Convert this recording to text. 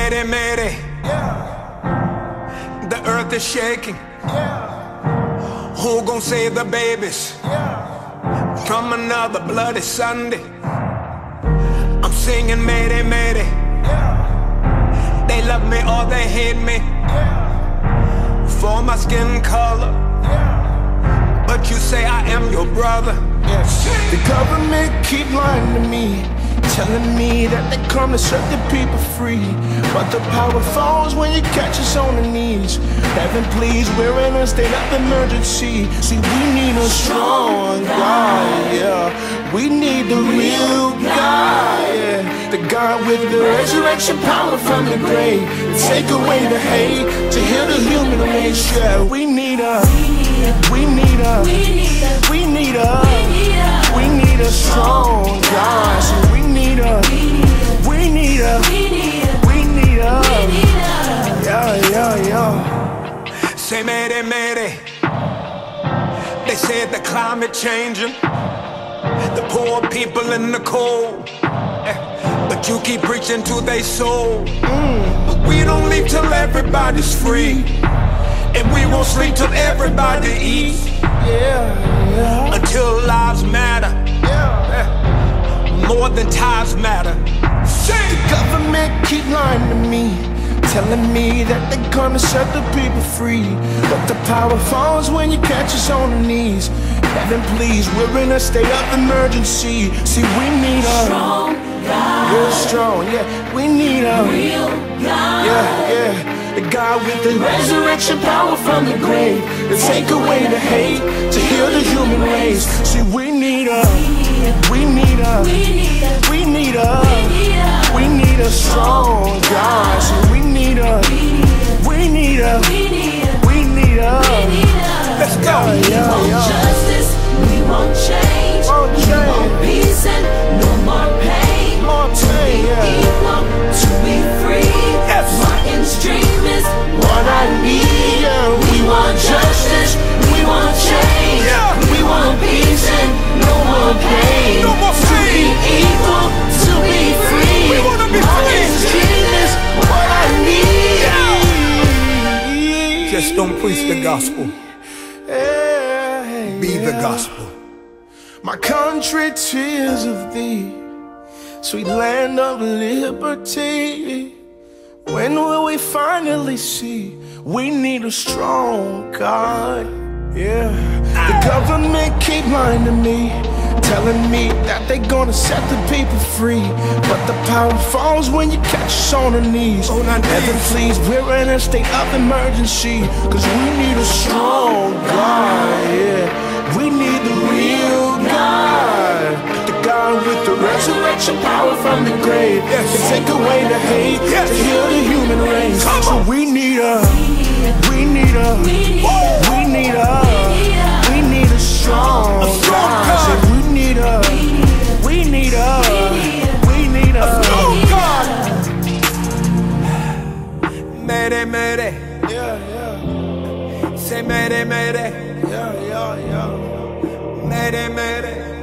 Mayday, mayday. The earth is shaking. Who gon' save the babies from another bloody Sunday? I'm singing mayday, mayday. They love me or they hate me for my skin color, but you say I am your brother. The government keep lying to me, telling me that they come to set the people free, but the power falls when you catch us on the knees. Heaven please, we're in a state of emergency. See, we need a strong God, yeah. We need the real God, yeah. The God with the resurrection power from the grave, take away the hate, to heal the human race, yeah. We need a strong God. So we need a yeah. Say mayday, mayday. They said the climate changing, the poor people in the cold, but you keep preaching to their soul. But we don't leave till everybody's free, and we won't sleep till everybody eats. Until lives matter, more than ties matter. The government keep lying to me, telling me that they're gonna set the people free, but the power falls when you catch us on the knees. Heaven please, we're in a state of emergency. See, we need a strong God. Real strong, yeah. We need a real God, yeah. The God with the resurrection power from the grave, to take away the hate, to heal the human race. See, we need a strong God. So we need a let's go. We want justice, we want change, we want peace and no more pain. Equal to be free. Martin's dream is what I need. We want justice, we want change, we want peace and no more pain. To be equal, to be free. Martin's dream is what I need. Just don't preach the gospel, be the gospel. My country, tears of thee, sweet land of liberty. When will we finally see we need a strong God? Yeah. The government keep lying to me, telling me that they gonna set the people free, but the power falls when you catch us on our knees. Heaven please, we're in a state of emergency, cause we need a strong God, yeah. We need the real God, the God with the resurrection power from the grave, to take away the hate, to heal the human race. So we need a strong God. So we need a strong God. Mayday, mayday. Say mayday, mayday. Mayday, mayday.